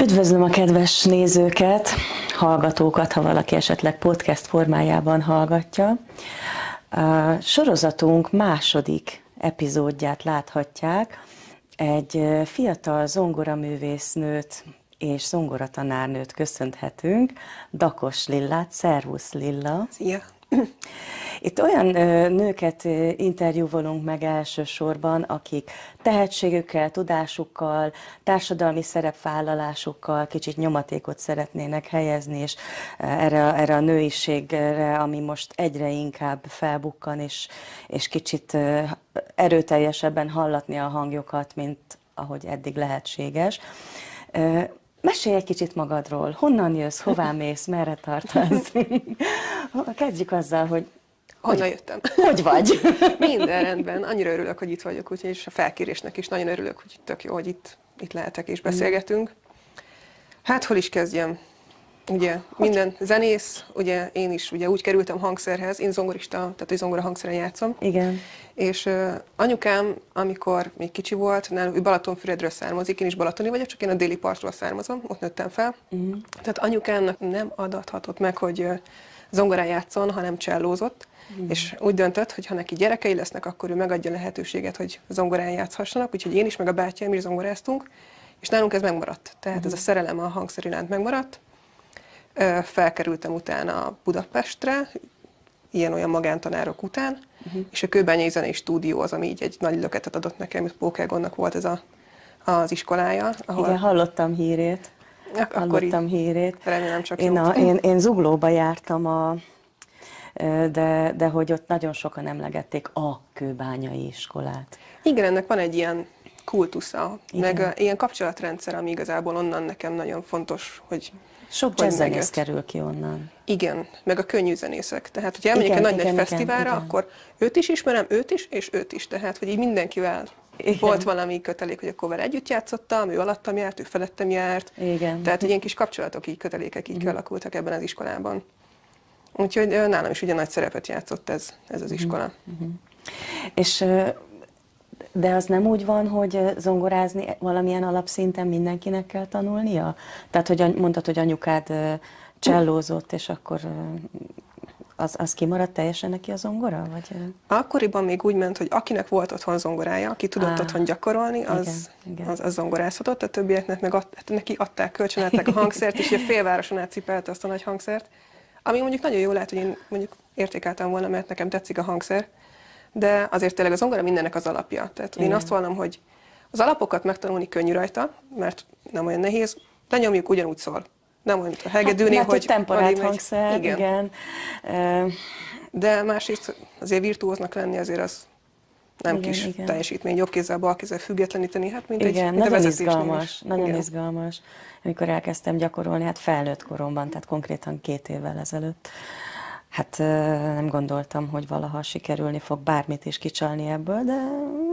Üdvözlöm a kedves nézőket, hallgatókat, ha valaki esetleg podcast formájában hallgatja. A sorozatunk második epizódját láthatják. Egy fiatal zongoraművésznőt és zongoratanárnőt köszönhetünk, Dakos Lillát. Szervusz, Lilla! Szia! Itt olyan nőket interjúvolunk meg elsősorban, akik tehetségükkel, tudásukkal, társadalmi szerepvállalásukkal kicsit nyomatékot szeretnének helyezni, és erre a nőiségre, ami most egyre inkább felbukkan, és kicsit erőteljesebben hallatni a hangjukat, mint ahogy eddig lehetséges. Mesélj egy kicsit magadról. Honnan jössz, hová mész, merre tartasz? Kezdjük azzal, hogy honnan jöttem. Hogy vagy? Minden rendben. Annyira örülök, hogy itt vagyok, úgyhogy és a felkérésnek is nagyon örülök, hogy tök jó, hogy itt lehetek és beszélgetünk. Hát, hol is kezdjem? Ugye minden zenész, ugye én is ugye úgy kerültem hangszerhez, én zongorista, tehát egy zongora hangszeren játszom. Igen. És anyukám, amikor még kicsi volt, ő Balatonfüredről származik, én is balatoni vagyok, csak én a déli partról származom, ott nőttem fel. Tehát anyukámnak nem adathatott meg, hogy zongorán játszon, hanem csellózott. És úgy döntött, hogy ha neki gyerekei lesznek, akkor ő megadja lehetőséget, hogy zongorán játszhassanak, úgyhogy én is, meg a bátyáim is zongoráztunk, és nálunk ez megmaradt. Tehát ez a szerelem a hangszer iránt megmaradt. Felkerültem utána Budapestre, ilyen-olyan magántanárok után, és a Kőbányai Zenei Stúdió az, ami így egy nagy löketet adott nekem, hogy Pókelgonnak volt ez az iskolája. Ahol... Igen, hallottam hírét. Hallottam hírét. Remélem csak én Zuglóba jártam, de hogy ott nagyon sokan emlegették a Kőbányai iskolát. Igen, ennek van egy ilyen kultusza, igen. Meg ilyen kapcsolatrendszer, ami igazából onnan nekem nagyon fontos, hogy sok jazzzenész kerül ki onnan. Igen, meg a könnyű zenészek. Tehát, hogy elmegyek egy nagy fesztiválra, akkor őt is ismerem, őt is, és őt is. Tehát, hogy így mindenkivel volt valami kötelék, hogy akkor vele együtt játszottam, ő alattam járt, ő felettem járt. Igen. Tehát, hogy ilyen kis kapcsolatok, így kötelékek így kialakultak ebben az iskolában. Úgyhogy nálam is ugye nagy szerepet játszott ez az iskola. És de az nem úgy van, hogy zongorázni valamilyen alapszinten mindenkinek kell tanulnia? Tehát, hogy mondtad, hogy anyukád csellózott, és akkor az kimaradt teljesen neki a zongora? Vagy? Akkoriban még úgy ment, hogy akinek volt otthon zongorája, aki tudott otthon gyakorolni, az zongorázhatott, a többieknek meg neki adták, kölcsönadták a hangszert, és a félvároson át cipelte azt a nagy hangszert. Ami mondjuk nagyon jó lehet, hogy én mondjuk értékeltem volna, mert nekem tetszik a hangszer, de azért tényleg a zongora mindennek az alapja. Tehát én azt vallom, hogy az alapokat megtanulni könnyű rajta, mert nem olyan nehéz, lenyomjuk ugyanúgy szól. Nem olyan, mint a hegedűnél, hogy temporált hangszer, igen. De másrészt azért virtuóznak lenni, azért az nem kis teljesítmény, jobb kézzel, bal kézzel függetleníteni, hát mint igen, mint nagyon izgalmas, nagyon izgalmas. Amikor elkezdtem gyakorolni, hát felnőtt koromban, tehát konkrétan 2 évvel ezelőtt. Hát nem gondoltam, hogy valaha sikerülni fog bármit is kicsalni ebből, de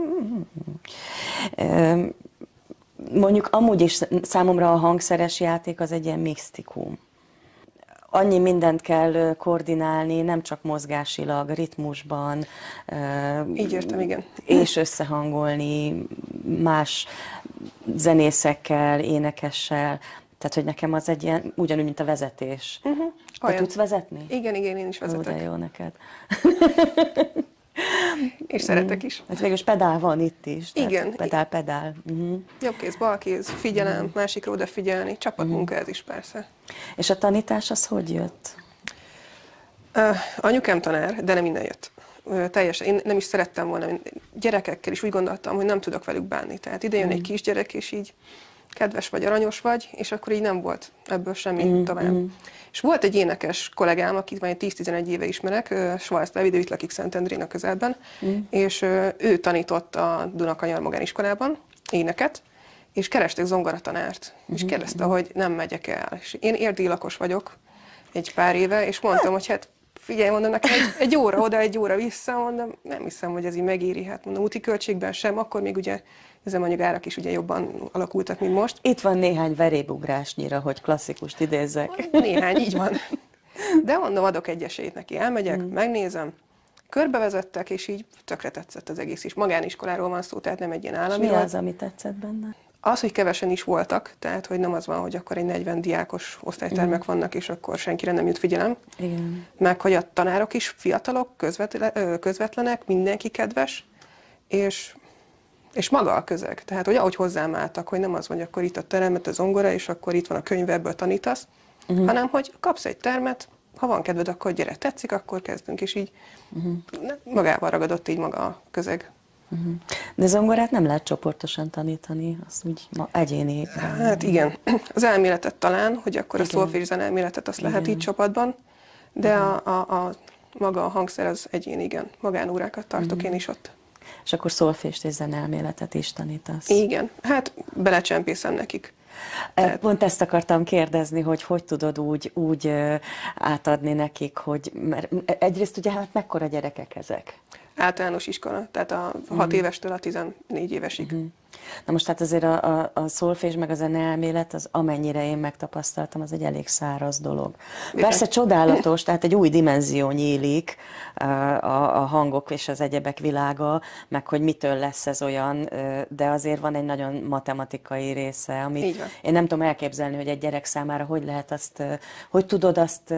mondjuk amúgy is számomra a hangszeres játék az egy ilyen misztikum. Annyi mindent kell koordinálni, nem csak mozgásilag, ritmusban. Így értem, igen. És összehangolni más zenészekkel, énekessel. Tehát, hogy nekem az egy ilyen, ugyanúgy, mint a vezetés. Te tudsz vezetni? Igen, én is vezetek. De jó neked. És szeretek is. Hát végülis pedál van itt is. Igen. Pedál. Jobb kéz, bal kéz, figyelem, másikra odafigyelni, csapatmunka ez is persze. És a tanítás az hogy jött? Anyukám tanár, de nem innen jött. Teljesen, én nem is szerettem volna, gyerekekkel is úgy gondoltam, hogy nem tudok velük bánni. Tehát ide jön egy kisgyerek, és így kedves vagy, aranyos vagy, és akkor így nem volt ebből semmi tovább. És volt egy énekes kollégám, akit már 10-11 éve ismerek, Schwarz Dávid, ő itt lakik Szentendrén a közelben, és ő tanított a Dunakanyar magániskolában éneket, és kerestek zongoratanárt, és kérdezte, hogy nem megyek el. És én erdélyi lakos vagyok egy pár éve, és mondtam, hogy hát figyelj, mondom, nekem egy óra oda, egy óra vissza, mondom, nem hiszem, hogy ez így megéri, hát mondom, úti költségben sem, akkor még ugye üzemanyagárak is ugye jobban alakultak, mint most. Itt van néhány verébugrásnyira, hogy klasszikust idézzek. Néhány, így van. De mondom, adok egy esélyt neki, elmegyek, megnézem, körbevezettek, és így tökre tetszett az egész is. Magániskoláról van szó, tehát nem egy ilyen államiról. Mi az, ami tetszett benne? Az, hogy kevesen is voltak, tehát hogy nem az van, hogy akkor egy 40 diákos osztálytermek vannak, és akkor senkire nem jut figyelem. Igen. Meg hogy a tanárok is fiatalok, közvetlenek, mindenki kedves, és maga a közeg. Tehát, hogy ahogy hozzám álltak, hogy nem az van, hogy akkor itt a termet, a zongora, és akkor itt van a könyv, ebből tanítasz, hanem hogy kapsz egy termet, ha van kedved, akkor gyere, tetszik, akkor kezdünk, és így magával ragadott így maga a közeg. De zongorát nem lehet csoportosan tanítani, azt úgy egyéni. Hát igen, az elméletet talán, hogy akkor a szolfézzen elméletet azt lehet így csapatban, de maga a hangszer az egyéni, igen. Magánórákat tartok én is ott. És akkor szolfést és zeneelméletet is tanítasz. Igen, hát belecsempészem nekik. Pont ezt akartam kérdezni, hogy hogy tudod úgy átadni nekik, hogy mert egyrészt ugye hát mekkora gyerekek ezek? Általános iskola, tehát a 6 évestől a 14 évesig. Na most hát azért a szolfés meg a zeneelmélet, az amennyire én megtapasztaltam, az egy elég száraz dolog. Persze csodálatos, tehát egy új dimenzió nyílik a hangok és az egyebek világa, meg hogy mitől lesz ez olyan, de azért van egy nagyon matematikai része, amit én nem tudom elképzelni, hogy egy gyerek számára hogy lehet azt, hogy tudod azt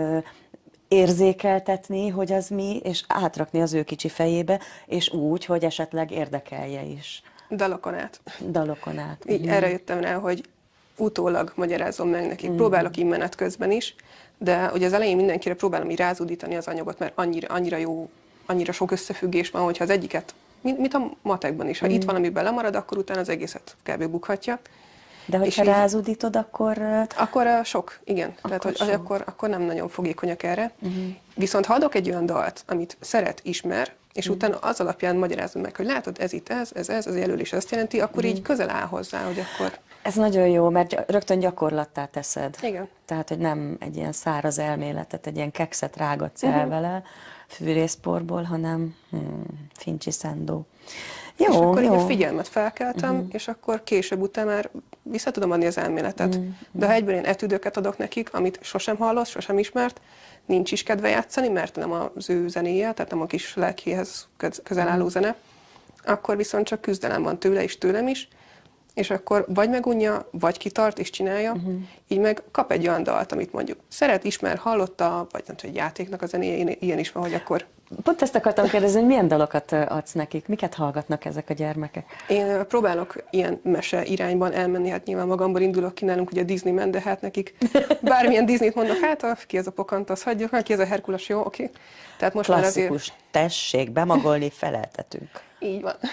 érzékeltetni, hogy az mi, és átrakni az ő kicsi fejébe, és úgy, hogy esetleg érdekelje is. Dalokon át. Dalokon át. Így erre jöttem rá, hogy utólag magyarázom meg nekik. Próbálok így menet közben is, de ugye az elején mindenkire próbálom így rázúdítani az anyagot, mert annyira jó, annyira sok összefüggés van, hogyha az egyiket, mint a matekban is, ha itt valamiben lemarad, akkor utána az egészet kb. Bukhatja. De hogyha rázudítod, akkor... Akkor sok, igen. Tehát, hogy akkor nem nagyon fogékonyak erre. Viszont ha adok egy olyan dalt, amit szeret, ismer, és utána az alapján magyarázom meg, hogy látod, ez itt ez a jelölés ezt jelenti, akkor így közel áll hozzá, hogy akkor... Ez nagyon jó, mert rögtön gyakorlattá teszed. Igen. Tehát, hogy nem egy ilyen száraz elméletet, egy ilyen kekszet rágatsz el vele fűrészporból, hanem fincsi szendó. Jó, és akkor jó. így a figyelmet felkeltem, és akkor később után már vissza tudom adni az elméletet. De ha egyből én etüdöket adok nekik, amit sosem hallott, sosem ismert, nincs is kedve játszani, mert nem az ő zenéje, tehát nem a kis lelkéhez közel álló zene, akkor viszont csak küzdelem van tőle és tőlem is, és akkor vagy megunja, vagy kitart és csinálja, így meg kap egy olyan dalt, amit mondjuk szeret, ismer, hallotta, vagy nem tudom, egy játéknak a zenéje, ilyen is van, hogy akkor... Pont ezt akartam kérdezni, hogy milyen dalokat adsz nekik, miket hallgatnak ezek a gyermekek? Én próbálok ilyen mese irányban elmenni, hát nyilván magamból indulok ki, nálunk ugye Disneyman, de hát nekik bármilyen Disneyt mondok, hát ki ez a Pocahontas, hagyjuk, ki ez a Herkules, jó, oké. Tehát most klasszikus, már azért... tessék, bemagolni, feleltetünk. Így van.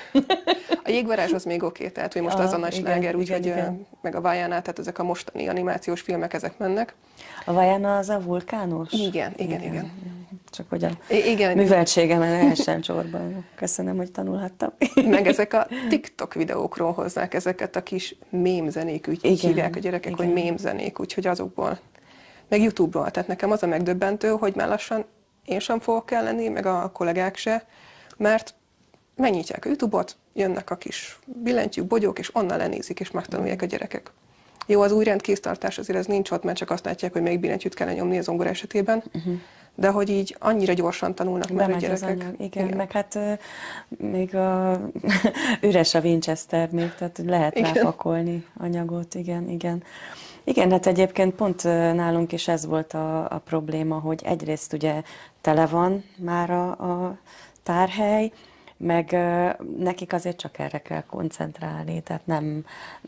A Jégvarázs az még oké, tehát hogy most az a nagy sláger, úgyhogy meg a Vajana, tehát ezek a mostani animációs filmek, ezek mennek. A Vajana az a vulkános? Igen. Csak hogy a műveltségemen elsen csorban. Köszönöm, hogy tanulhattam. Meg ezek a TikTok videókról hozzák ezeket a kis mémzenék, úgy hívják a gyerekek, hogy mémzenék, úgyhogy azokból. Meg YouTube-ról, tehát nekem az a megdöbbentő, hogy már lassan én sem fogok lenni, meg a kollégák se, mert megnyitják a YouTube-ot, jönnek a kis billentyűk, bogyók, és onnan lenézik, és megtanulják a gyerekek. Jó, az új rendkéztartás azért ez nincs ott, mert csak azt látják, hogy melyik billentyűt kell nyomni a zongora esetében, de hogy így annyira gyorsan tanulnak már a gyerekek. Igen, meg hát még üres a Winchester még, tehát lehet rápakolni anyagot, igen. Igen, hát egyébként pont nálunk is ez volt a probléma, hogy egyrészt ugye tele van már a tárhely, meg nekik azért csak erre kell koncentrálni, tehát nem,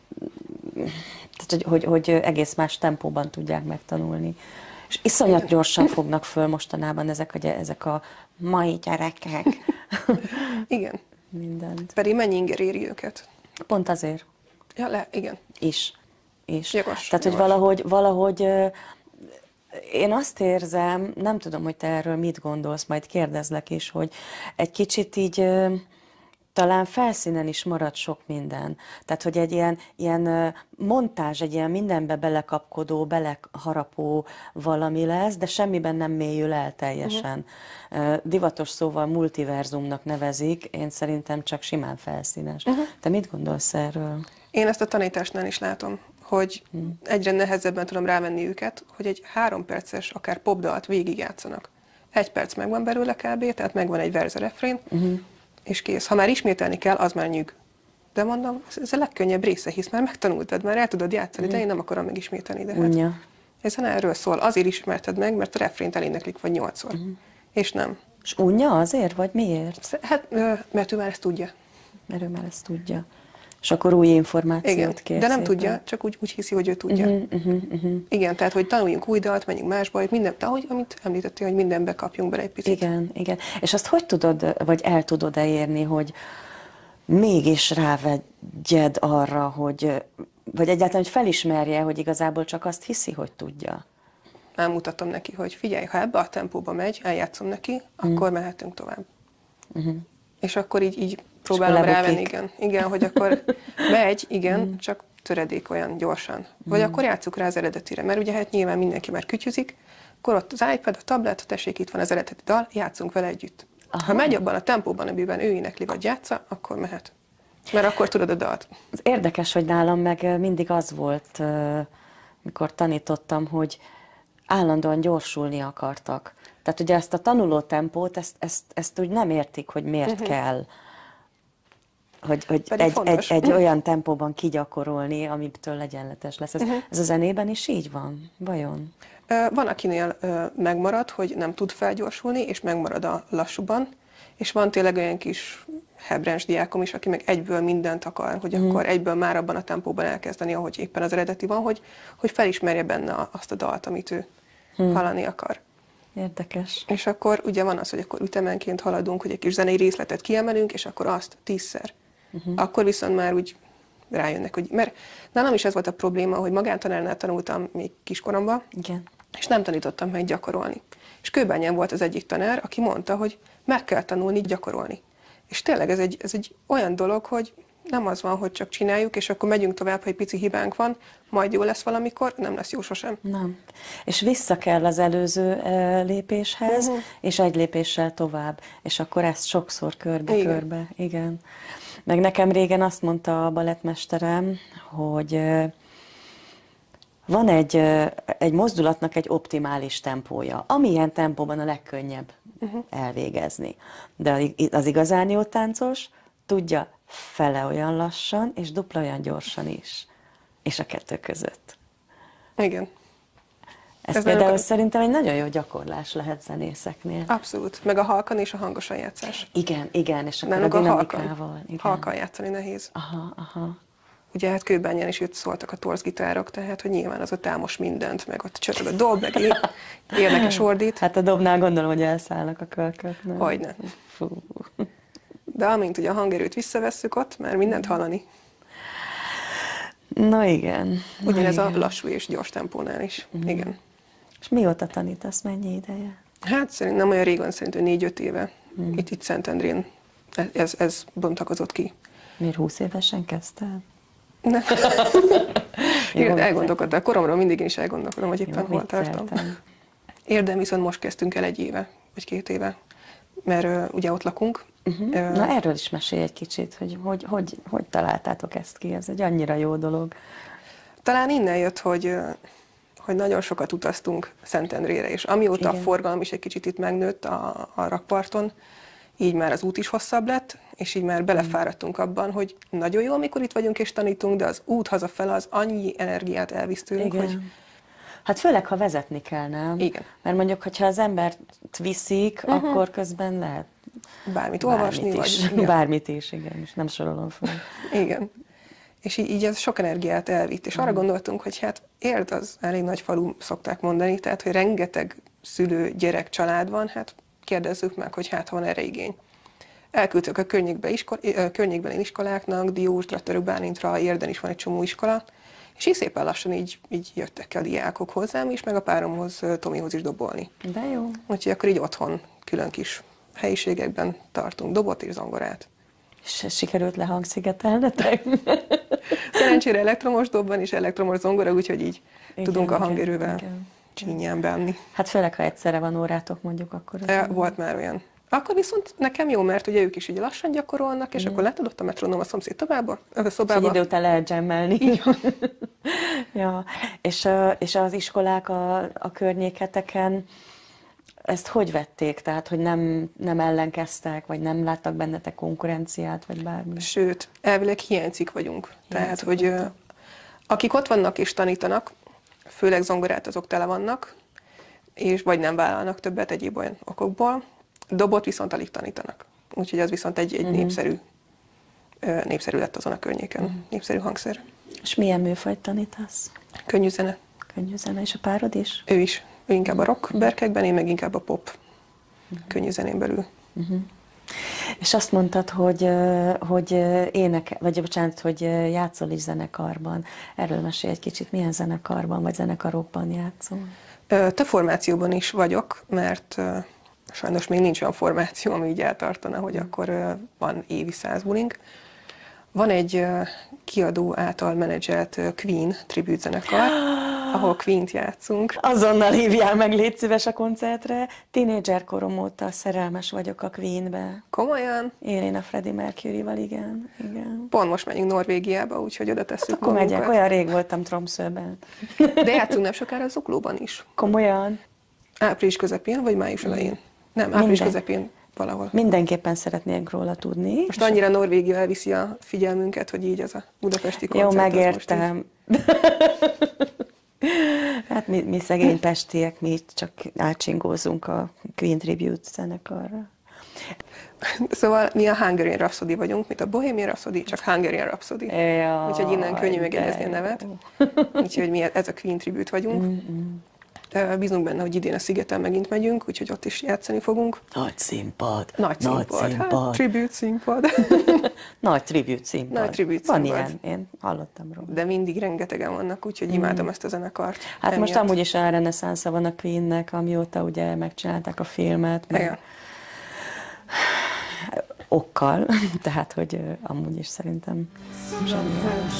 tehát hogy egész más tempóban tudják megtanulni. És iszonyat gyorsan fognak föl mostanában ezek a mai gyerekek. Igen. Mindent. Pedig mennyi inger éri őket? Pont azért. Ja, igen. Is. Jogos, tehát, hogy valahogy én azt érzem, nem tudom, hogy te erről mit gondolsz, majd kérdezlek is, hogy egy kicsit így talán felszínen is marad sok minden. Tehát, hogy egy ilyen montázs, egy ilyen mindenbe belekapkodó, beleharapó valami lesz, de semmiben nem mélyül el teljesen. Divatos szóval multiverzumnak nevezik, én szerintem csak simán felszínes. Te mit gondolsz erről? Én ezt a tanításnál is látom, hogy egyre nehezebben tudom rávenni őket, hogy egy 3 perces, akár popdalt végigjátszanak. 1 perc megvan belőle kb, tehát megvan egy verze refrén, és kész. Ha már ismételni kell, az már nyűg. De mondom, ez a legkönnyebb része, hisz már megtanultad, már el tudod játszani, de én nem akarom megismételni. De hát ez erről szól. Azért ismerted meg, mert a refrént eléneklik vagy 8-szor. És nem. És unja azért, vagy miért? Hát, mert ő már ezt tudja. Mert ő már ezt tudja. És akkor új információt kér. De nem tudja, csak úgy hiszi, hogy ő tudja. Igen, tehát, hogy tanuljunk új dalt, menjünk másba, hogy minden, ahogy, amit említettél, hogy mindenbe kapjunk bele egy picit. Igen. És azt hogy tudod, vagy el tudod-e érni, hogy mégis rávegyed arra, hogy, vagy egyáltalán, hogy felismerje, hogy igazából csak azt hiszi, hogy tudja? Elmutatom neki, hogy figyelj, ha ebbe a tempóba megy, eljátszom neki, akkor mehetünk tovább. És akkor így próbálom rávenni, igen, hogy akkor megy, igen, csak töredék olyan gyorsan. Vagy akkor játsszuk rá az eredetire, mert ugye hát nyilván mindenki már kütyüzik, akkor ott az iPad, a tablet, tessék, itt van az eredeti dal, játszunk vele együtt. Aha. Ha megy abban a tempóban, amiben ő énekli vagy játsza, akkor mehet. Mert akkor tudod a dalt. Az érdekes, hogy nálam meg mindig az volt, mikor tanítottam, hogy állandóan gyorsulni akartak. Tehát ugye ezt a tanuló tempót, ezt úgy nem értik, hogy miért kell. Hogy egy olyan tempóban kigyakorolni, amitől egyenletes lesz. Ez a zenében is így van? Vajon? Van, akinél megmarad, hogy nem tud felgyorsulni, és megmarad a lassúban, és van tényleg olyan kis hebrens diákom is, aki meg egyből mindent akar, hogy akkor egyből már abban a tempóban elkezdeni, ahogy éppen az eredeti van, hogy felismerje benne azt a dalt, amit ő hallani akar. Érdekes. És akkor ugye van az, hogy akkor ütemenként haladunk, hogy egy kis zenei részletet kiemelünk, és akkor azt 10-szer. Akkor viszont már úgy rájönnek, hogy... Mert nálam is ez volt a probléma, hogy magántanárnál tanultam még kiskoromban, és nem tanítottam meg gyakorolni. És Kőbányán volt az egyik tanár, aki mondta, hogy meg kell tanulni gyakorolni. És tényleg ez egy olyan dolog, hogy nem az van, hogy csak csináljuk, és akkor megyünk tovább, ha egy pici hibánk van, majd jó lesz valamikor, nem lesz jó sosem. Nem. És vissza kell az előző lépéshez, és egy lépéssel tovább. És akkor ezt sokszor körbe-körbe. Igen. Meg nekem régen azt mondta a balettmesterem, hogy van egy mozdulatnak egy optimális tempója, amilyen tempóban a legkönnyebb elvégezni. De az igazán jó táncos tudja fele olyan lassan, és dupla olyan gyorsan is. És a kettő között. Igen. Ez például szerintem egy nagyon jó gyakorlás lehet zenészeknél. Abszolút. Meg a halkan és a hangosan játszás. Igen, és akkor a dinamikával. Halkan játszani nehéz. Aha. Ugye hát Kőbányán is itt szóltak a torzgitárok, tehát hogy nyilván az ott támos mindent, meg ott csörög a dob, meg érdekes ordít. Hát a dobnál gondolom, hogy elszállnak a kölkök. Hogyne. De amint ugye a hangerőt visszavesszük ott, már mindent hallani. Na igen. Ugyanez a lassú és gyors tempónál is. Igen. És mióta tanítasz, mennyi ideje? Hát szerintem nem olyan régen, szerintem 4-5 éve. Itt Szentendrén ez bontakozott ki. Miért 20 évesen kezdtél? Nem. Igen, elgondolkodtam. Koromról mindig én is elgondolkodom, hogy éppen hol tartom. Érdem viszont most kezdtünk el 1 éve, vagy 2 éve, mert ugye ott lakunk. Na erről is mesélj egy kicsit, hogy találtátok ezt ki, ez egy annyira jó dolog. Talán innen jött, hogy nagyon sokat utaztunk Szentendrére, és amióta a forgalom is egy kicsit itt megnőtt a rakparton, így már az út is hosszabb lett, és így már belefáradtunk abban, hogy nagyon jó, amikor itt vagyunk és tanítunk, de az út hazafele az annyi energiát elvisz tőlünk, hogy... Hát főleg, ha vezetni kell, nem? Igen. Mert mondjuk, hogyha az embert viszik, akkor közben lehet bármit olvasni, vagy... Bármit is, igen, és nem sorolom fel. Igen. És így ez sok energiát elvitt, és arra gondoltunk, hogy hát Érd az elég nagy falu, szokták mondani, tehát, hogy rengeteg szülő, gyerek, család van, hát kérdezzük meg, hogy hát van erre igény. Elküldtük a környékbeli iskoláknak, Diósdra, Törökbálintra, Érden is van egy csomó iskola, és így szépen lassan így jöttek a diákok hozzám, és meg a páromhoz, Tomihoz is dobolni. De jó. Úgyhogy akkor így otthon külön kis helyiségekben tartunk dobot és zongorát. És sikerült lehangszigetelnetek? Szerencsére elektromos dobban és elektromos zongora, úgyhogy így tudunk a hangerővel csínyán bánni. Hát főleg, ha egyszerre van órátok mondjuk, akkor... Volt már olyan. Akkor viszont nekem jó, mert ugye ők is ugye lassan gyakorolnak, és akkor letudott a metronom a szomszéd szobába. És egy idő után lehet dzsemmelni. Ja. És az iskolák a környéketeken ezt hogy vették? Tehát, hogy nem ellenkeztek, vagy nem láttak bennetek konkurenciát, vagy bármi? Sőt, elvileg hiánycikk vagyunk. Tehát, hogy akik ott vannak és tanítanak, főleg zongorát, azok tele vannak, és vagy nem vállalnak többet egyéb olyan okokból. Dobot viszont alig tanítanak. Úgyhogy az viszont egy népszerű lett azon a környéken. Népszerű hangszer. És milyen műfajt tanítasz? Könnyű zene. Könnyű zene, és a párod is? Ő is. Ő inkább a rock berkekben, én meg inkább a pop könnyű zenén belül. És azt mondtad, hogy hogy játszol is zenekarban. Erről mesélj egy kicsit, milyen zenekarban vagy zenekarokban játszol? Több formációban is vagyok, mert sajnos még nincs olyan formáció, ami így eltartana, hogy akkor van évi 100 bulink. Van egy kiadó által menedzselt Queen tribute zenekar, ahol Queen-t játszunk. Azonnal hívjál meg, légy szíves a koncertre. Tínédzser korom óta szerelmes vagyok a Queenbe. Komolyan? Én a Freddie Mercury-val, igen. Pont most megyünk Norvégiába, úgyhogy oda tesszük akkor magunkat. Megyek, olyan rég voltam Tromsøben. De játszunk nem sokára Zuglóban is. Komolyan? Április közepén, vagy május elején? Nem, április közepén valahol. Mindenképpen szeretnénk róla tudni. Most annyira Norvégia elviszi a figyelmünket, hogy így ez a budapesti koncert. Jó, megértem. Hát mi szegény pestiek, mi csak átcsingózunk a Queen Tribute zenekarra. Szóval mi a Hungarian Rhapsody vagyunk, mint a Bohemian Rhapsody, csak Hungarian Rhapsody. Úgyhogy innen könnyű megjegyezni a nevet. Úgyhogy mi ez a Queen Tribute vagyunk. Bízunk benne, hogy idén a Szigeten megint megyünk, úgyhogy ott is játszani fogunk. Nagy színpad. Nagy színpad. Hát, tribute színpad. Nagy tribute színpad. Nagy tribute van színpad. Ilyen, én hallottam róla. De mindig rengetegen vannak, úgyhogy imádom ezt a zenekart. Hát emiatt. most amúgy is a reneszánsza van a Queennek, amióta ugye megcsinálták a filmet. Meg okkal, tehát hogy amúgy is szerintem zseniális.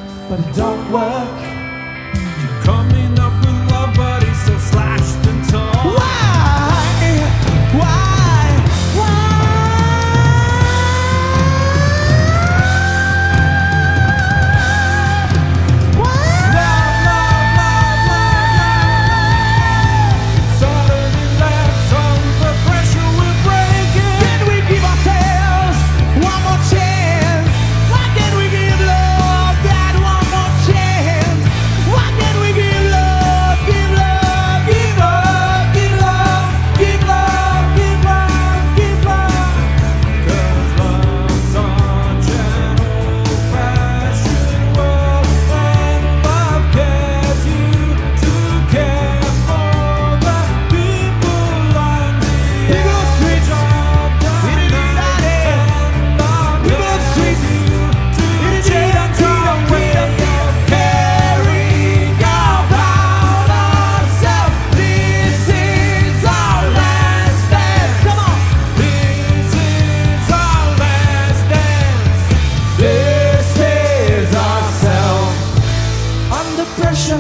Coming up with love, but he's so slashed and torn. Why? Suddenly left under pressure, we're breaking. Can we give ourselves one more chance? Why can't we give love that one more chance? Why can't we give love, give love, give love, give love, give love, give love, give love? 'Cause love's such an old-fashioned world, and love cares you to care for the people on the edge of time, and love cares you to change our way of caring about ourselves. This is our last dance. Come on. This is our last dance. This is ourselves. Under pressure.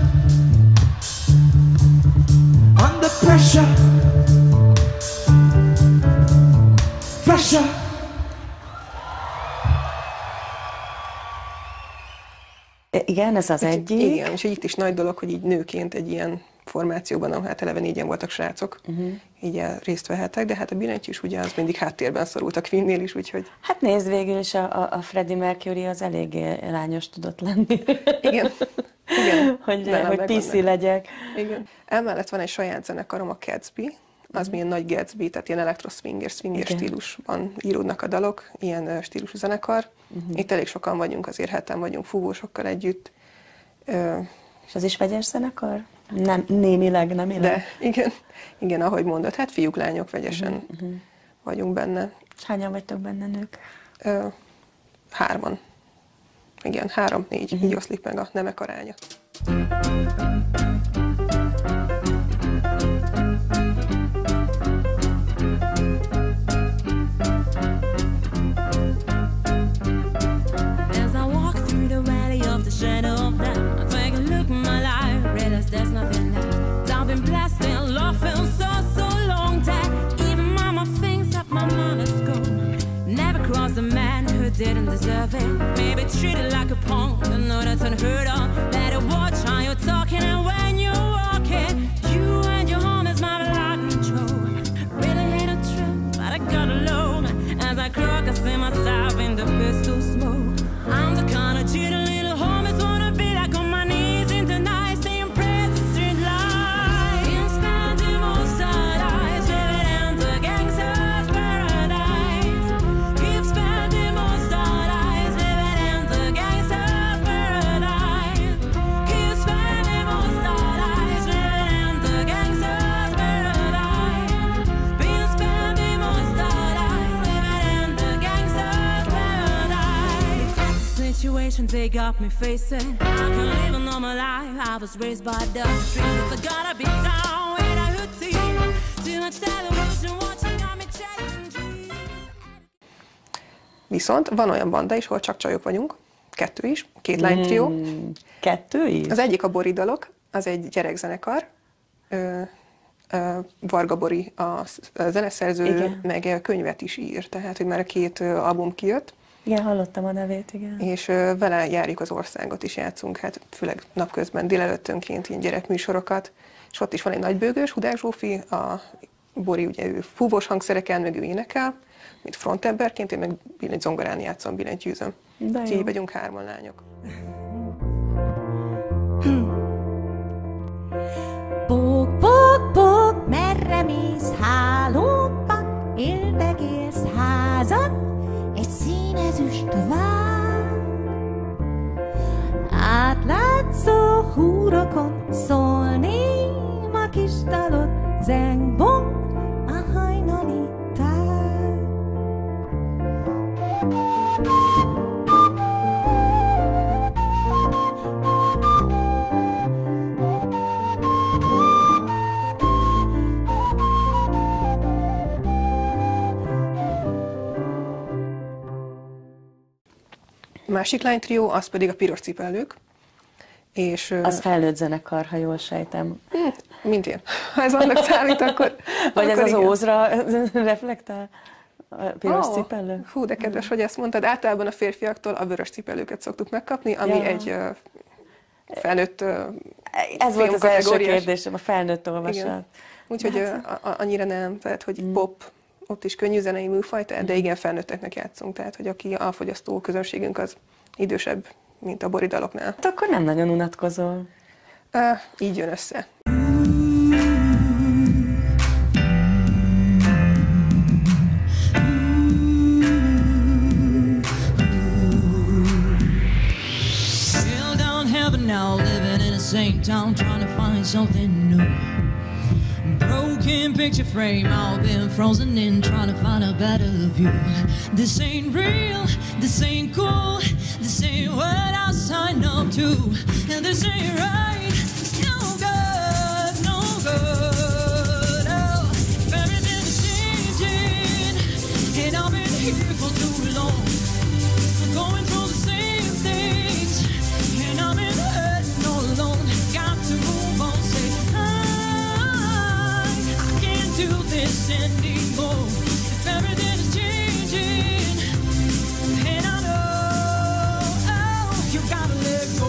Under pressure. Pressure. Igen, ez az egyik. Igen, és itt is nagy dolog, hogy így nőként egy ilyen formációban, ahol hát eleve 4-en voltak srácok, így részt vehettek, de hát a billentyűs ugye az mindig háttérben szorult a Queennél is, úgyhogy... Hát nézd, végül is a Freddie Mercury az eléggé lányos tudott lenni. Igen. Igen. hogy PC legyek. Igen. Emellett van egy saját zenekarom, a Gatsby, az milyen nagy Gatsby, tehát ilyen elektro-swinger stílusban íródnak a dalok, ilyen stílusú zenekar. Itt elég sokan vagyunk, azért heten vagyunk fúvósokkal együtt. És az is vegyes zenekar? Nem, némileg, nem De igen, ahogy mondod, hát fiúk, lányok vegyesen vagyunk benne. És hányan vagytok benne nők? 3-an. Igen, 3-4, így oszlik meg a nemek aránya. Didn't deserve it. Maybe treat it like a pawn in order to hurt on. Better watch how you're talking and when you're walking. You and your home is my life control. and they got me facing. I can live a normal life. I was raised by the streets. I gotta be down when I hurt team. Too much television watching, got me chasing dreams. Viszont van olyan banda is, hol csak csajok vagyunk, 2 is, 2 lánytrió. 2 is? Az egyik a Boridalok, az egy gyerekzenekar. Varga Bori a zeneszerző, igen. Meg könyvet is ír, tehát hogy már a 2 album kijött. Igen, hallottam a nevét, igen. És vele járjuk az országot is, játszunk, hát főleg napközben, délelőttönként ilyen gyerekműsorokat, és ott is van egy nagybőgős, Hudák Zsófi, a Bori ugye ő fúvós hangszereken, meg ő énekel, mint frontemberként, én meg billentyűzongorán játszom, billentyűzöm. Úgyhogy így vagyunk 3 lányok. Pók, pók, pók, merre mész hálóban, éldegélsz házat, egy színezüst vár. Átlátszó húrokon szól néma kis dalod, zeng-bong a hajnali tár. A másik lánytrió, az pedig a Piros Cipellők. És, az felnőtt zenekar, ha jól sejtem. Mint én. Ha ez annak számít, akkor vagy akkor ez az igen. Ózra reflektál? A Piros Cipellő? Hú, de kedves, hogy ezt mondtad. Általában a férfiaktól a vörös cipellőket szoktuk megkapni, ami egy felnőtt ez volt az első kategóriás. kérdésem, a felnőtt olvasat. Úgyhogy annyira nem, tehát hogy pop, ott is könnyű zenei műfaj, de igen, felnőtteknek játszunk, tehát hogy aki a fogyasztó közönségünk az idősebb, mint a Boridaloknál. Hát akkor nem nagyon unatkozol. Így jön össze. Now living in the same town, trying to find something new. Broken picture frame, all been frozen in, trying to find a better view. This ain't real, this ain't cool, this ain't what I signed up to, and this ain't right. It's no good, no good. Oh, everything's changing, and I've been here for too long, going through the same things, and I'm in hurt all alone. Got to move on, say I can't do this anymore. If everything is changing, and I know you gotta let go.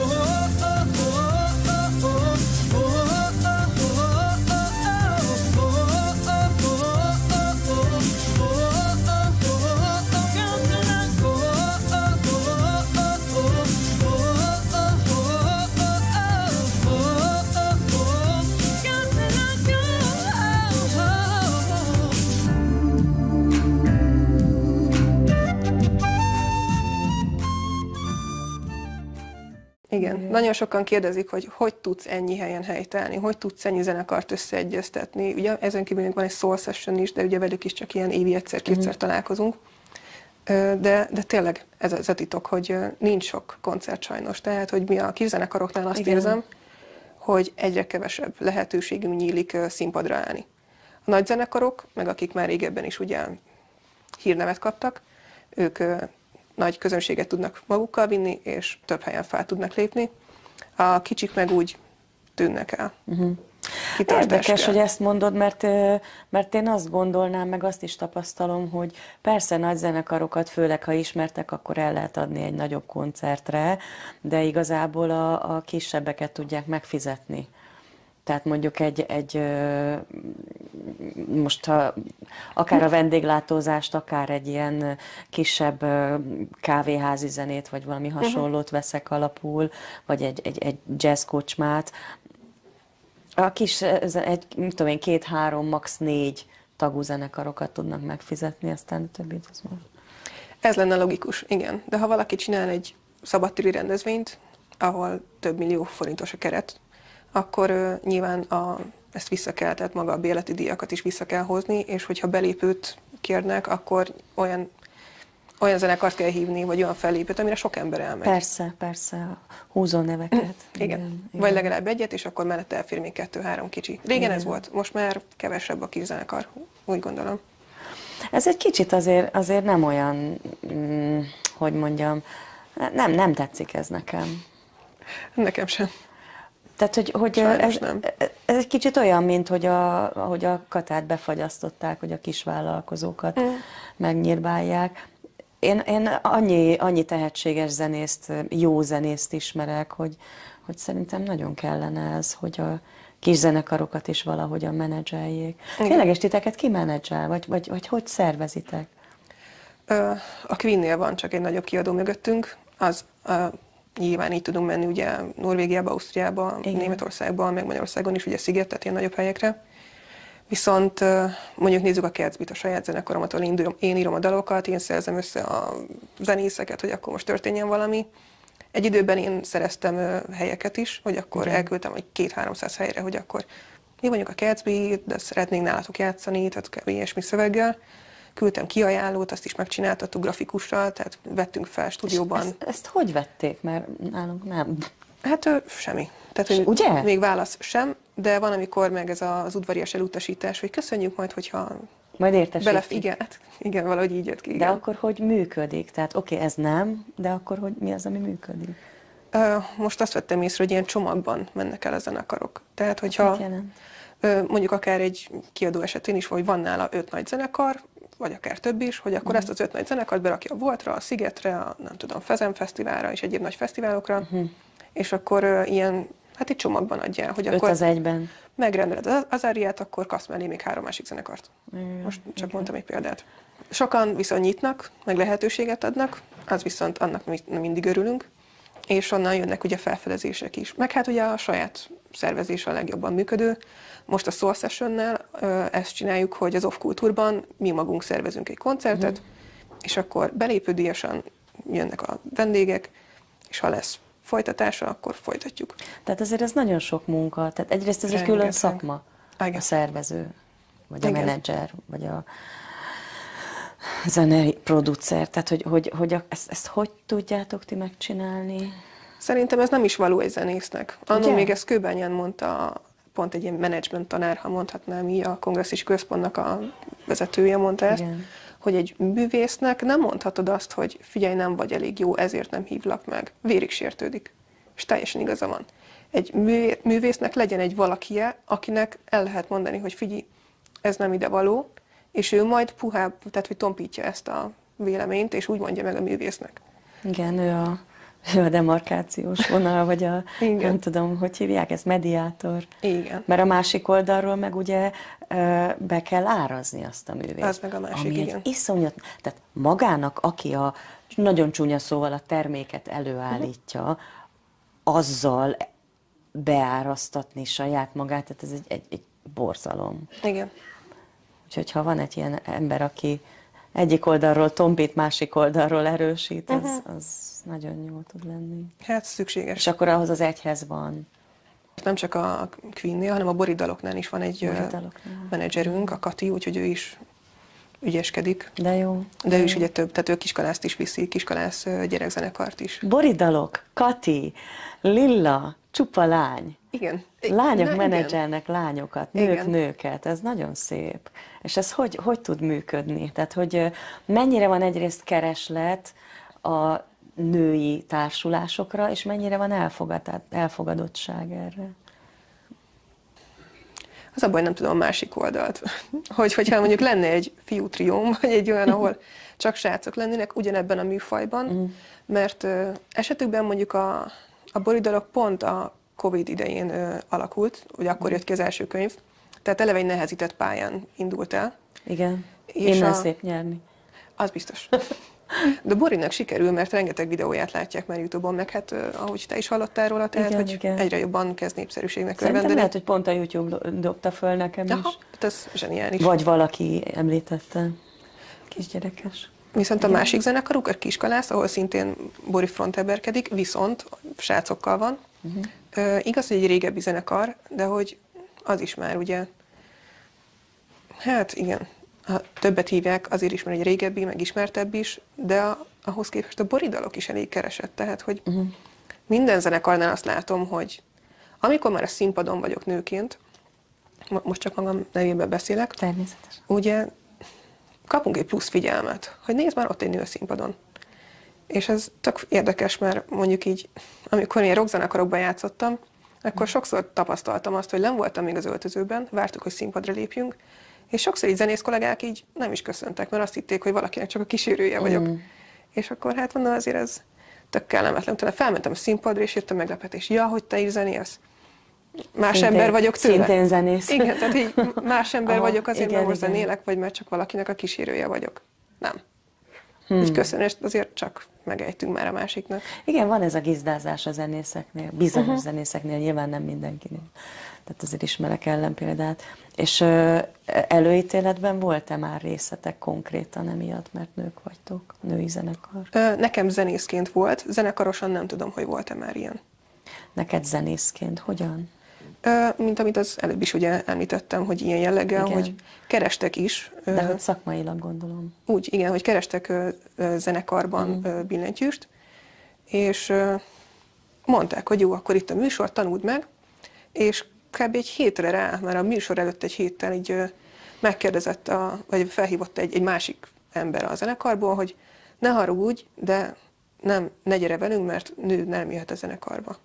Igen, nagyon sokan kérdezik, hogy tudsz ennyi helyen helytállni, hogy tudsz ennyi zenekart összeegyeztetni. Ugye ezen kívül van egy soul session is, de ugye velük is csak ilyen évi egyszer-kétszer találkozunk. De tényleg ez a titok, hogy nincs sok koncert sajnos. Tehát, hogy mi a kiszenekaroknál azt érzem, hogy egyre kevesebb lehetőségünk nyílik színpadra állni. A nagy zenekarok, meg akik már régebben is ugye hírnevet kaptak, ők nagy közönséget tudnak magukkal vinni, és több helyen fel tudnak lépni. A kicsik meg úgy tűnnek el. Érdekes, hogy ezt mondod, mert én azt gondolnám, meg azt is tapasztalom, hogy persze nagy zenekarokat, főleg ha ismertek, akkor el lehet adni egy nagyobb koncertre, de igazából a kisebbeket tudják megfizetni. Tehát mondjuk most ha akár a vendéglátózást, akár egy ilyen kisebb kávéházi zenét, vagy valami hasonlót veszek alapul, vagy egy jazzkocsmát, a kis, mit tudom én, 2-3, max. 4 tagú zenekarokat tudnak megfizetni, aztán a többit az már. Ez lenne logikus, igen. De ha valaki csinál egy szabadtéri rendezvényt, ahol több millió forintos a keret, akkor nyilván ezt vissza kell, tehát maga a bérleti díjakat is vissza kell hozni, és hogyha belépőt kérnek, akkor olyan olyan zenekart kell hívni, vagy olyan fellépőt, amire sok ember elmegy. Persze, persze, húzó neveket. Igen. Vagy legalább egyet, és akkor mellette elfér még 2-3 kicsi. Régen ez volt, most már kevesebb a kis zenekar, úgy gondolom. Ez egy kicsit azért nem olyan, hogy mondjam, nem tetszik ez nekem. Nekem sem. Tehát, hogy ez egy kicsit olyan, mint hogy ahogy a Katát befagyasztották, hogy a kisvállalkozókat megnyírbálják. Én annyi tehetséges zenészt, jó zenészt ismerek, hogy szerintem nagyon kellene ez, hogy a kis zenekarokat is valahogyan menedzseljék. Tényleges titeket ki menedzsel, vagy hogy szervezitek? A Queen-nél van csak egy nagyobb kiadó mögöttünk, az nyilván így tudunk menni ugye Norvégiába, Ausztriába, igen. Németországba, meg Magyarországon is ugye Sziget, tehát ilyen nagyobb helyekre. Viszont mondjuk nézzük a Kercbit, a saját zenekaromat, ahol én írom a dalokat, én szerzem össze a zenészeket, hogy akkor most történjen valami. Egy időben én szereztem helyeket is, hogy akkor elküldtem egy 200-300 helyre, hogy akkor mi vagyunk a Kercbit, de szeretnénk nálatok játszani, tehát ilyesmi szöveggel. Küldtem kiajánlót, azt is megcsináltattuk grafikussal, tehát vettünk fel stúdióban. Ezt hogy vették? Mert nálunk nem. Hát semmi. Tehát, hogy ugye? Még válasz sem, de van, amikor meg ez az udvarias elutasítás, hogy köszönjük majd, hogyha majd értesítjük. Igen, valahogy így jött ki. Igen. De akkor hogy működik? Tehát oké, ez nem, de akkor mi az, ami működik? Most azt vettem észre, hogy ilyen csomagban mennek el a zenekarok. Tehát, hogyha mondjuk akár egy kiadó esetén is, hogy van nála 5 nagy zenekar, vagy akár több is, hogy akkor ezt az 5 nagy zenekart berakja a Voltra, a Szigetre, a nem tudom, Fezem Fesztiválra és egyéb nagy fesztiválokra, és akkor ilyen, hát egy csomagban adjál, hogy 5 akkor az egyben. Megrendeled az áriát, akkor kapsz mellé még 3 másik zenekart. Most csak mondtam egy példát. Sokan viszont nyitnak, meg lehetőséget adnak, az viszont annak nem mindig örülünk, és onnan jönnek ugye felfedezések is. Meg hát ugye a saját szervezés a legjobban működő. Most a Soul Sessionnel ezt csináljuk, hogy az Off Kultúrban mi magunk szervezünk egy koncertet, és akkor belépődíjasan jönnek a vendégek, és ha lesz folytatása, akkor folytatjuk. Tehát azért ez nagyon sok munka. Tehát egyrészt ez egy külön szakma, a szervező, vagy a menedzser, vagy a zenei producer. Tehát, hogy ezt hogy tudjátok ti megcsinálni? Szerintem ez nem is való egy zenésznek. Annól még ezt Kőbányán mondta, pont egy ilyen menedzsment tanár, ha mondhatnám így, a Kongresszusi Központnak a vezetője mondta ezt, hogy egy művésznek nem mondhatod azt, hogy figyelj, nem vagy elég jó, ezért nem hívlak meg. Vérig sértődik. És teljesen igaza van. Egy művésznek legyen egy valakije, akinek el lehet mondani, hogy figyelj, ez nem ide való, és ő majd puhább, tehát hogy tompítja ezt a véleményt, és úgy mondja meg a művésznek. Igen, ő a demarkációs vonal, vagy nem tudom, hogy hívják, ez mediátor. Igen. Mert a másik oldalról meg ugye be kell árazni azt a művészt. Az meg a másik, ami igen. egy iszonyat, tehát magának, aki a nagyon csúnya szóval a terméket előállítja, azzal beárasztatni saját magát, tehát ez egy borzalom. Igen. Úgyhogy ha van egy ilyen ember, aki egyik oldalról tompít, másik oldalról erősít, az nagyon jó tud lenni. Hát szükséges. És akkor ahhoz az egyhez van. Nem csak a Queen-nél, hanem a Boridaloknál is van egy menedzserünk, a Kati, úgyhogy ő is ügyeskedik. De jó. De ő is ugye több, tehát ő Kiskalászt is viszi, Kiskalász gyerekzenekart is. Boridalok, Kati, Lilla, csupa lány. Igen. Lányok menedzselnek lányokat, nők nőket, ez nagyon szép. És ez hogy tud működni? Tehát, hogy mennyire van egyrészt kereslet a női társulásokra, és mennyire van elfogadottság erre? Az a baj, nem tudom a másik oldalt. Hogyha mondjuk lenne egy fiú trióm, vagy egy olyan, ahol csak srácok lennének ugyanebben a műfajban, mert esetükben mondjuk a Boridalok pont a Covid idején alakult, ugye akkor jött ki az első könyv, tehát eleve egy nehezített pályán indult el. Igen, innen szép nyerni. Az biztos. De Borinak sikerül, mert rengeteg videóját látják már YouTube-on, meg hát ahogy te is hallottál róla, tehát hogy egyre jobban kezd népszerűségnek örvendeni. Szerintem lehet, hogy pont a YouTube dobta föl nekem is. Hát ez zseniális. Vagy valaki említette, kisgyerekes. Viszont a másik zenekaruk, a Kiskalász, ahol szintén Bori frontemberkedik, viszont srácokkal van. Igaz, hogy egy régebbi zenekar, de hogy az is már ugye, hát igen, többet hívják, azért is, mert egy régebbi, meg ismertebb is, de ahhoz képest a boridalok is elég keresett. Tehát, hogy minden zenekarnál azt látom, hogy amikor már a színpadon vagyok nőként, most csak magam nevében beszélek, Természetesen. ugye kapunk egy plusz figyelmet, hogy nézd már, ott egy nő a színpadon. És ez tök érdekes, mert mondjuk így, amikor én rockzenekarokban játszottam, akkor sokszor tapasztaltam azt, hogy nem voltam még az öltözőben, vártuk, hogy színpadra lépjünk, és sokszor így zenész kollégák így nem is köszöntek, mert azt hitték, hogy valakinek csak a kísérője vagyok. És akkor hát mondom, azért ez tök kellemetlen. Utána felmentem a színpadra, és jött a meglepetés. Ja, hogy te is zenélsz. Más ember vagyok tőle. Szintén zenész. Igen, tehát így más ember vagyok azért, igen, mert most igen. zenélek, vagy mert csak valakinek a kísérője vagyok. Nem. Így köszönést azért csak megejtünk már a másiknak. Igen, van ez a gizdázás a zenészeknél, bizonyos zenészeknél, nyilván nem mindenkinél. Tehát azért ismerek ellenpéldát. És előítéletben volt-e már részletek konkrétan emiatt, mert nők vagytok, női zenekar? Nekem zenészként volt, zenekarosan nem tudom, hogy volt-e már ilyen. Neked zenészként hogyan? Mint amit az előbb is ugye említettem, hogy ilyen jelleggel, Igen. hogy kerestek is. De hogy szakmailag gondolom. Úgy, igen, hogy kerestek zenekarban billentyűst, és mondták, hogy jó, akkor itt a műsor, tanuld meg, és kb. Egy hétre rá, már a műsor előtt egy héttel így megkérdezett, vagy felhívott egy másik ember a zenekarból, hogy ne haragudj, de ne gyere velünk, mert nő nem jöhet a zenekarba.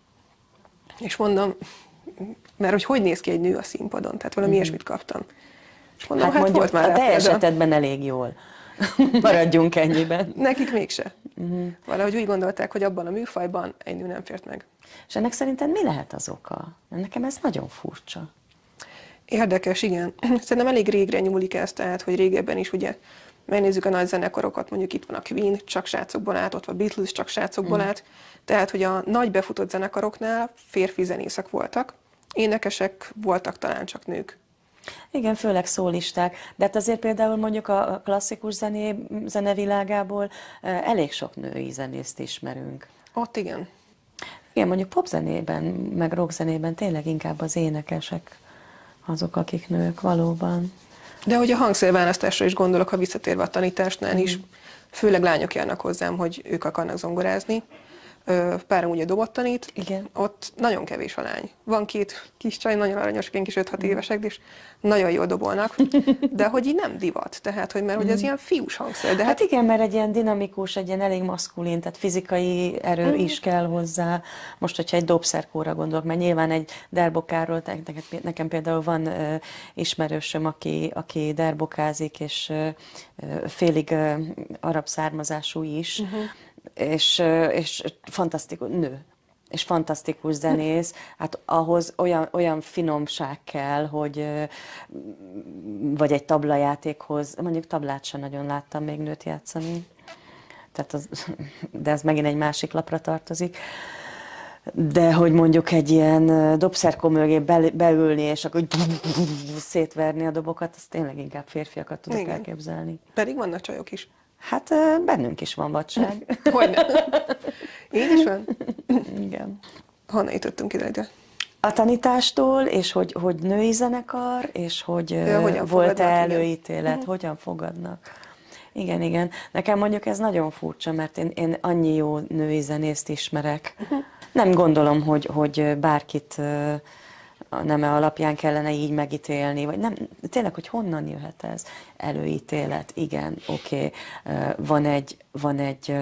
És mondom, mert hogy néz ki egy nő a színpadon, tehát valami ilyesmit kaptam. És mondom, Hát mondjuk volt már a te példa. esetedben elég jól. Maradjunk ennyiben. Nekik mégse. Valahogy úgy gondolták, hogy abban a műfajban egy nő nem fért meg. És ennek szerinted mi lehet az oka? Nekem ez nagyon furcsa. Érdekes, igen. Szerintem elég régre nyúlik ez, tehát, hogy régebben is ugye megnézzük a nagy zenekarokat, mondjuk itt van a Queen, csak srácokból állt, ott van a Beatles, csak srácokból állt. Tehát, hogy a nagy befutott zenekaroknál férfi zenészek voltak, énekesek voltak talán csak nők. Igen, főleg szólisták, de hát azért például mondjuk a klasszikus zenevilágából elég sok női zenészt ismerünk. Ott igen. Igen, mondjuk popzenében, meg rockzenében tényleg inkább az énekesek azok, akik nők valóban. De hogy a hangszerválasztásra is gondolok, ha visszatérve a tanításnál is, főleg lányok járnak hozzám, hogy ők akarnak zongorázni. Páran ugye dobot tanít, Igen. ott nagyon kevés a lány. Van két kis csaj, nagyon aranyos, ilyen kis 5-6 évesek, és nagyon jól dobolnak, de hogy így nem divat, tehát, hogy mert hogy ez ilyen fiús hangszer. De Hát igen, mert egy ilyen dinamikus, egy ilyen elég maszkulin, tehát fizikai erő is kell hozzá. Most, hogyha egy dobszerkóra gondolok, mert nyilván egy derbokáról, nekem például van ismerősöm, aki derbokázik, és félig arab származású is, és fantasztikus nő, és fantasztikus zenész, hát ahhoz olyan finomság kell, hogy vagy egy tablajátékhoz, mondjuk tablát sem nagyon láttam még nőt játszani, tehát de ez megint egy másik lapra tartozik. De hogy mondjuk egy ilyen dobszerkó mögé beülni, és akkor szétverni a dobokat, az tényleg inkább férfiakat tudok elképzelni. pedig vannak csajok is. Hát bennünk is van vadság. Hogyne? Így is van? Igen. Honnan jutottunk ide? A tanítástól, és hogy női zenekar, és hogy volt-e előítélet, hogyan fogadnak. Igen, igen. Nekem mondjuk ez nagyon furcsa, mert én annyi jó női zenészt ismerek. Nem gondolom, hogy bárkit a neme alapján kellene így megítélni, vagy nem, tényleg, hogy honnan jöhet ez? Előítélet, igen, oké. Van egy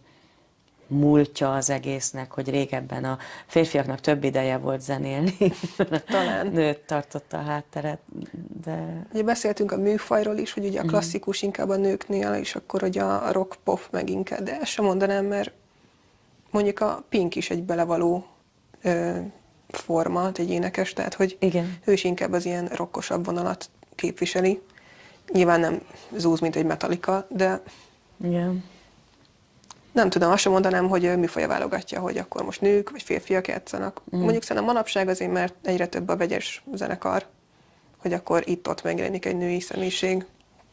múltja az egésznek, hogy régebben a férfiaknak több ideje volt zenélni. Talán. Nőt tartotta a hátteret, de... Ugye beszéltünk a műfajról is, hogy ugye a klasszikus inkább a nőknél, és akkor hogy a rock pop meg inkább, de ezt sem mondanám, mert mondjuk a Pink is egy belevaló forma, egy énekes, tehát hogy igen. Ő is inkább az ilyen rockosabb vonalat képviseli. Nyilván nem zúz, mint egy Metallica, de Igen. nem tudom, azt sem mondanám, hogy műfaja válogatja, hogy akkor most nők vagy férfiak játszanak. Mondjuk szerintem manapság azért, mert egyre több a vegyes zenekar, hogy akkor itt-ott megjelenik egy női személyiség.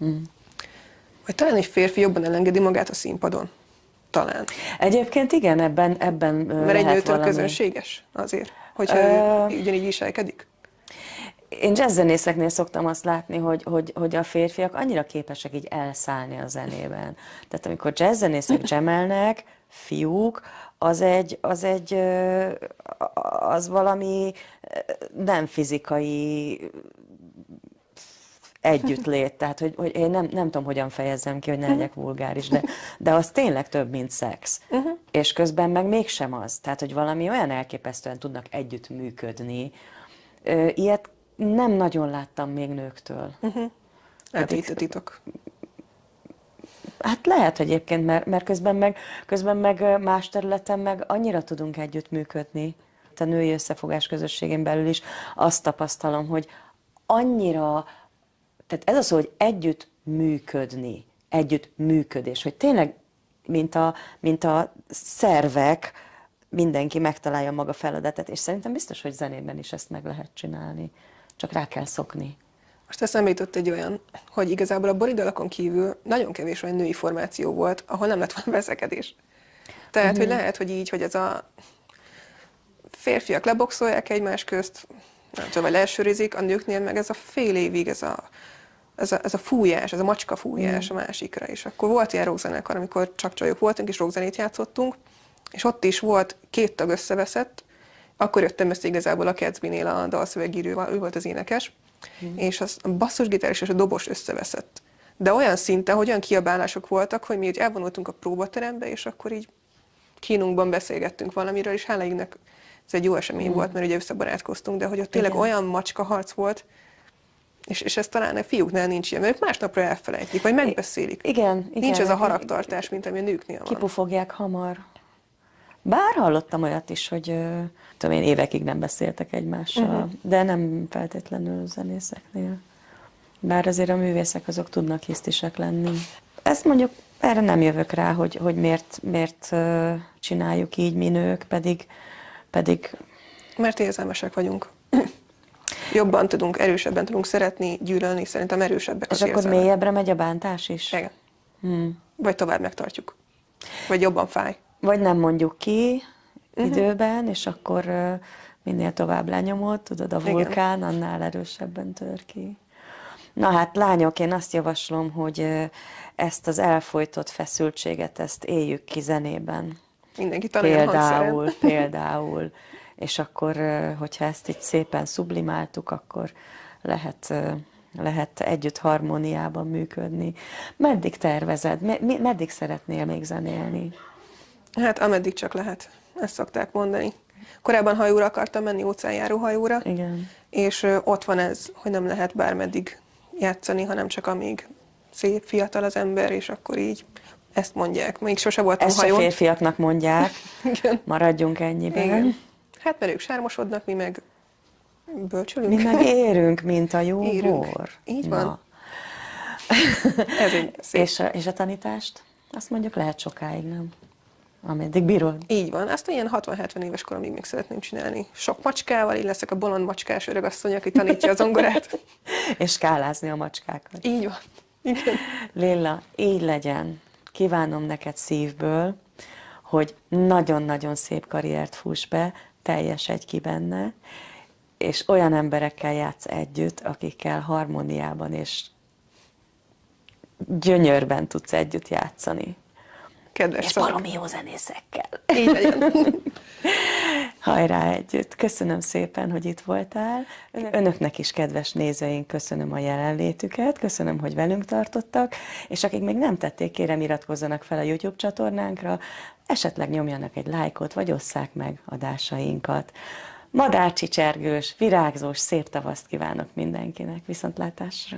Vagy talán egy férfi jobban elengedi magát a színpadon. Talán. Egyébként igen, ebben mert egy nőtől közönséges azért, hogyha ő ugyanígy viselkedik? Én jazzzenészeknél szoktam azt látni, hogy a férfiak annyira képesek így elszállni a zenében. Tehát amikor jazzzenészek jamelnek, fiúk, az valami nem fizikai együttlét, tehát hogy én nem tudom, hogyan fejezzem ki, hogy ne legyek vulgáris, de az tényleg több, mint szex. És közben meg mégsem az. Tehát, hogy valami olyan elképesztően tudnak együtt működni. Ilyet nem nagyon láttam még nőktől. Hát itt a titok. Hát lehet egyébként, mert közben meg más területen meg annyira tudunk együtt működni. A női összefogás közösségén belül is azt tapasztalom, hogy annyira, tehát ez az szó, hogy együtt működni, együttműködés, hogy tényleg, mint a szervek, mindenki megtalálja maga feladatát, és szerintem biztos, hogy zenében is ezt meg lehet csinálni. Csak rá kell szokni. Most eszembe jutott egy olyan, hogy igazából a boridalakon kívül nagyon kevés olyan női formáció volt, ahol nem lett volna veszekedés. Tehát, hogy lehet, hogy így, hogy ez a férfiak leboxolják egymás közt, nem tudom, vagy leelsőrizik, a nőknél meg ez a fél évig, ez a fújás, ez a macska fújás a másikra. És akkor volt ilyen rockzenekar, amikor csak csajok voltunk, és rockzenét játszottunk, és ott is volt 2 tag összeveszett, akkor jöttem össze igazából a Gatsby-nél a dalszövegírő, ő volt az énekes, és a basszusgitáros és a dobos összeveszett. De olyan szinten, hogy olyan kiabálások voltak, hogy mi így elvonultunk a próbaterembe, és akkor így kínunkban beszélgettünk valamiről, és hála égnek ez egy jó esemény volt, mert ugye összebarátkoztunk, de hogy ott tényleg olyan macska harc volt, és ez talán a fiúknál nincs ilyen, mert ők másnapra elfelejtik, vagy megbeszélik. Igen. Nincs ez a haragtartás, mint ami a nőknél van. Kipufogják hamar. Bár hallottam olyat is, hogy tudom én, évekig nem beszéltek egymással, de nem feltétlenül zenészeknél. Bár azért a művészek azok tudnak hisztisek lenni. Ezt mondjuk erre nem jövök rá, hogy miért csináljuk így mi nők, pedig... Mert érzelmesek vagyunk. Jobban tudunk, erősebben tudunk szeretni, gyűlölni, szerintem erősebbek az érzelmek. És akkor mélyebbre megy a bántás is? Igen. Vagy tovább megtartjuk. Vagy jobban fáj. Vagy nem mondjuk ki időben, és akkor minél tovább lenyomod, tudod, a vulkán annál erősebben tör ki. Na hát lányok, én azt javaslom, hogy ezt az elfojtott feszültséget, ezt éljük ki zenében. Mindenki tanuljon hangszeren. Például. És akkor, hogyha ezt így szépen sublimáltuk, akkor lehet együtt harmóniában működni. Meddig tervezed? Meddig szeretnél még zenélni? Hát ameddig csak lehet. Ezt szokták mondani. Korábban hajóra akartam menni, óceánjáró hajóra. Igen. És ott van ez, hogy nem lehet bármeddig játszani, hanem csak amíg szép, fiatal az ember, és akkor így ezt mondják. Még sose voltam ezt hajón. Ezt a férfiaknak mondják. Igen. Maradjunk ennyiben. Igen. Hát mert ők sármosodnak, mi meg bölcsülünk. Mi meg érünk, mint a jó bor. Így van. Ez egy szép. És a tanítást? Azt mondjuk lehet sokáig, nem? Ameddig bírod. Így van. Azt ilyen 60-70 éves koromig még szeretném csinálni. Sok macskával, így leszek a bolond macskás öregasszony, aki tanítja a zongorát. És skálázni a macskákat. Így van. Igen. Lilla, így legyen. Kívánom neked szívből, hogy nagyon-nagyon szép karriert fuss be, teljesedj ki benne, és olyan emberekkel játsz együtt, akikkel harmóniában és gyönyörben tudsz együtt játszani. Kedves és szavak. baromi jó zenészekkel. Így legyen. Hajrá együtt. Köszönöm szépen, hogy itt voltál. Önöknek is, kedves nézőink, köszönöm a jelenlétüket, köszönöm, hogy velünk tartottak, és akik még nem tették, kérem iratkozzanak fel a YouTube csatornánkra, esetleg nyomjanak egy lájkot, vagy osszák meg adásainkat. Madárcsicsergős, virágzós, szép tavaszt kívánok mindenkinek. Viszontlátásra!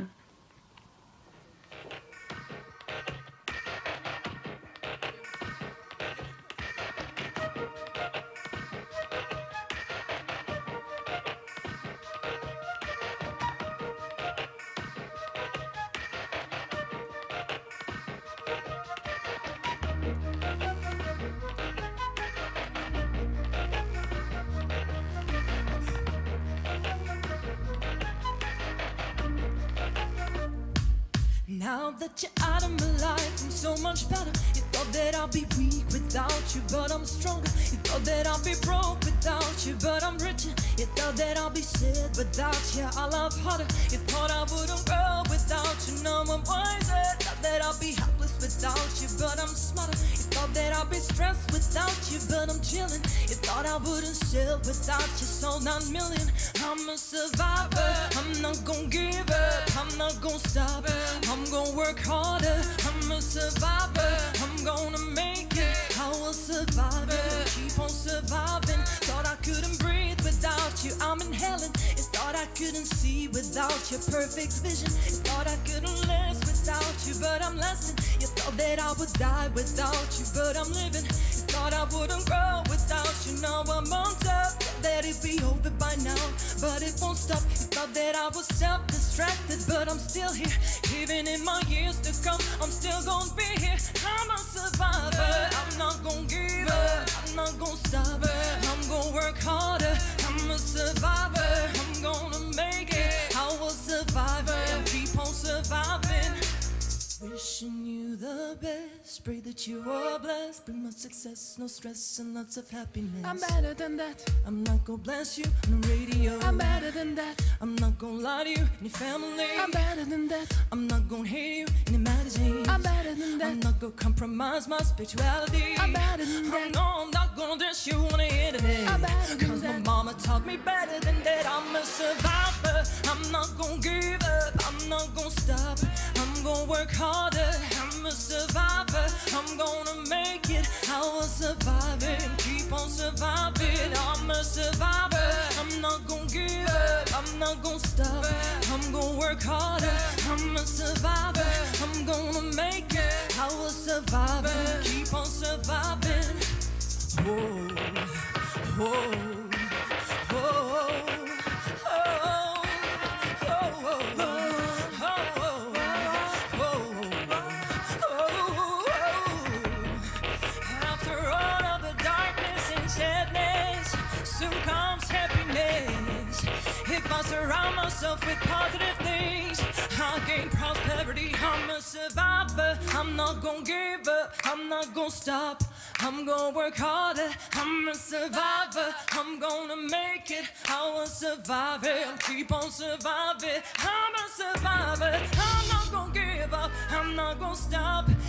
Now that you're out of my life, I'm so much better. You thought that I'll be weak with without you, but I'm stronger. You thought that I'll be broke without you, but I'm richer. You thought that I'll be sad without you, I love harder. You thought I wouldn't grow without you, now I'm wiser. Thought that I'll be helpless without you, but I'm smarter. You thought that I'll be stressed without you, but I'm chilling. You thought I wouldn't sell without you, sold 9 million. I'm a survivor, I'm not gonna give up, I'm not gonna stop, I'm gonna work harder. I'm a survivor, I'm gonna make it, I will survive it, keep on surviving. Thought I couldn't breathe without you, I'm inhaling. You thought I couldn't see without your perfect vision. You thought I couldn't last without you, but I'm lasting. You thought that I would die without you, but I'm living. You thought I wouldn't grow without you, now I'm on top. Thought that it'd be over by now, but it won't stop. You thought that I was self-distracted, but I'm still here. Even in my years to come, I'm still gonna be here. I'm a survivor, I'm not gonna give up, I'm not gonna stop, I'm gonna work harder. I'm a survivor, I'm gonna make it, I will survive and keep on surviving. Wishing you the best, pray that you are blessed. Bring much success, no stress, and lots of happiness. I'm better than that. I'm not gonna bless you on the radio. I'm better than that. I'm not gonna lie to you and your family. I'm better than that. I'm not gonna hate you in the magazines. I'm better than that. I'm not gonna compromise my spirituality. I'm better than that. No, I'm not gonna dish you on the internet. I'm better than Cause my that. mama taught me better than that. I'm a survivor, I'm not gonna give up, I'm not gonna stop, I'm gonna work harder. I'm a survivor, I'm gonna make it, I will survive it, keep on surviving. I'm a survivor, I'm not gonna give up, I'm not gonna stop, I'm gonna work harder. I'm a survivor, I'm gonna make it, I will survive it, keep on surviving. Whoa, whoa, whoa, after all of the darkness and sadness, soon comes happiness. If I surround myself with positive things, I gain prosperity. I'm a survivor, I'm not gonna give up, I'm not gonna stop, I'm gonna work harder. I'm a survivor, I'm gonna make it, I will survive it, I'll keep on surviving. I'm a survivor, I'm not gonna give up, I'm not gonna stop,